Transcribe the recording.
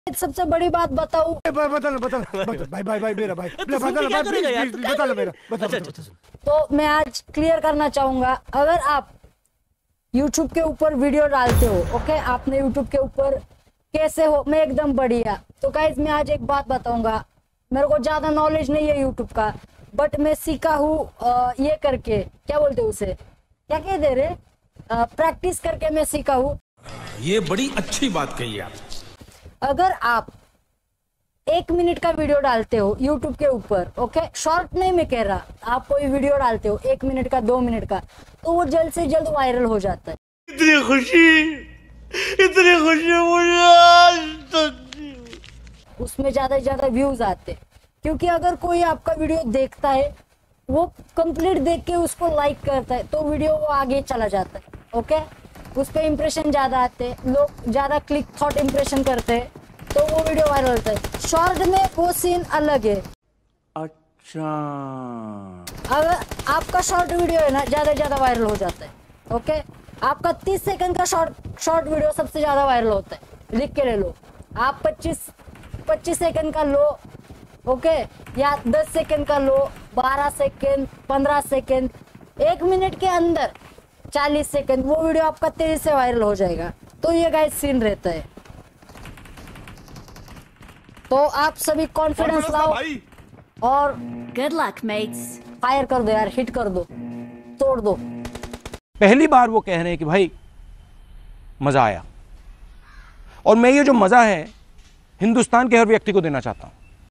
सबसे बड़ी बात बताऊं, तो मैं आज क्लियर करना चाहूंगा, अगर आप YouTube के ऊपर वीडियो डालते हो, ओके, आपने YouTube के ऊपर कैसे हो, मैं एकदम बढ़िया। तो गाइस मैं आज एक बात बताऊंगा, मेरे को ज्यादा नॉलेज नहीं है YouTube का, बट मैं सीखा हूँ ये करके, क्या बोलते हैं उसे, क्या कह दे रहे, प्रैक्टिस करके मैं सीखा हूँ। ये बड़ी अच्छी बात कही आप। अगर आप 1 मिनट का वीडियो डालते हो YouTube के ऊपर, ओके, शॉर्ट नहीं मैं कह रहा, आप कोई वीडियो डालते हो 1 मिनट का, 2 मिनट का, तो वो जल्द से जल्द वायरल हो जाता है। इतनी खुशी मुझे आज तक। उसमें ज्यादा से ज्यादा व्यूज आते, क्योंकि अगर कोई आपका वीडियो देखता है, वो कंप्लीट देख के उसको लाइक करता है, तो वीडियो वो आगे चला जाता है, ओके, उस पर इंप्रेशन ज्यादा आते हैं, लोग ज्यादा क्लिक थॉट इंप्रेशन करते हैं, तो वो वीडियो वायरल होता है। शॉर्ट में वो सीन अलग है। अच्छा, अगर आपका शॉर्ट वीडियो है ना, ज्यादा से ज्यादा वायरल हो जाता है, ओके, आपका 30 सेकंड का शॉर्ट वीडियो सबसे ज्यादा वायरल होता है, लिख के ले लो। आप 25 सेकंड का लो, ओके, या 10 सेकंड का लो, 12 सेकंड, 15 सेकंड, 1 मिनट के अंदर 40 सेकंड, वो वीडियो आपका तेजी से वायरल हो जाएगा। तो ये गाइस सीन रहता है। तो आप सभी कॉन्फिडेंस लाओ और Good luck, mates. फायर कर दो यार, हिट कर दो, तोड़ दो। पहली बार वो कह रहे हैं कि भाई मजा आया, और मैं ये जो मजा है हिंदुस्तान के हर व्यक्ति को देना चाहता हूं।